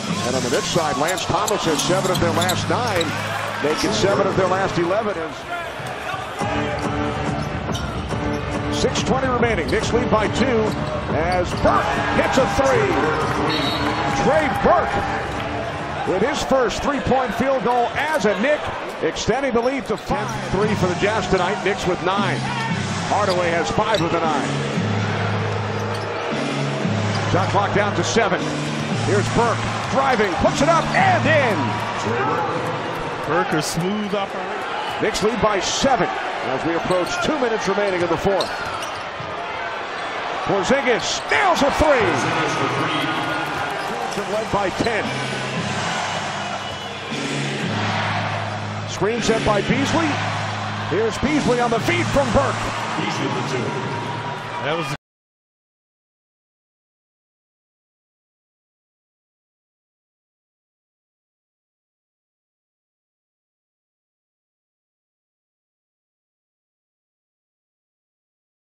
And on the Knicks side, Lance Thomas has 7 of their last 9, making 7 of their last 11. 6:20 remaining. Knicks lead by 2 as Burke hits a 3. Trey Burke with his first 3-point field goal as a Knick, extending the lead to 5-3 for the Jazz tonight. Knicks with 9. Hardaway has 5 of the 9. Shot clock down to 7. Here's Burke driving, puts it up and in. Burke, a smooth operator. Knicks lead by 7 as we approach 2 minutes remaining in the 4th. Porzingis nails a 3. Led by 10. Screen set by Beasley. Here's Beasley on the feed from Burke. That was